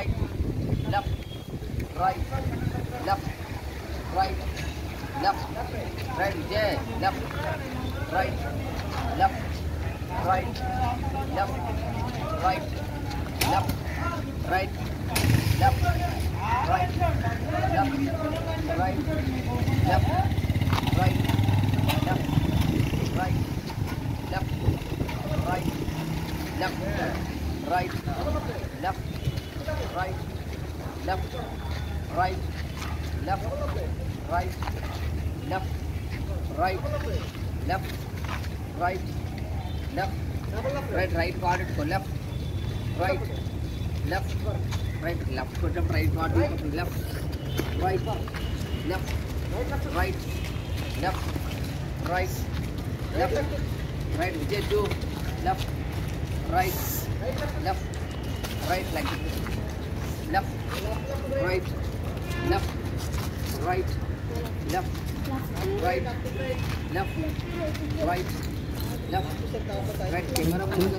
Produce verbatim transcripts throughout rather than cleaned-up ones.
right, left, right, left, right, left, right, Vijay, left, right, left, right, left, right, left, right, left, right, left, right, left, right, left, right, left, right, left, right, left, right, left, right, left, right, left, right, left, right, left, right, right part it go left, right, left, right, left put up right part it go left, right, left, right, left, right, left, right, Vijay do left, right, left, right like this, left, right, left, right, left, right, left, right, left, right, camera left,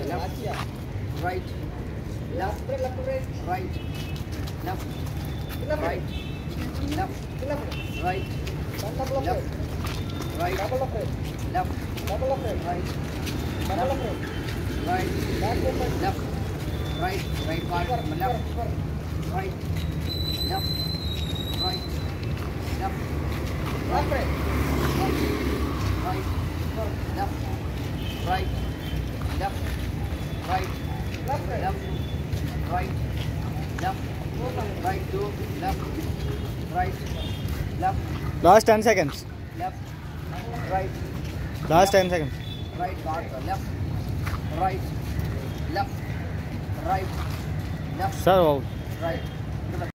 right, left, right, left, right, left, right, left, right, left, right, left, right, left, right, right part, left, right, left, right, left, right, right, right, left, right, left, right, left, right, left, right, two, left, right, left, Last ten seconds. left, right, Last ten seconds. right part, left, right, left, right, left, Sir, wow. right.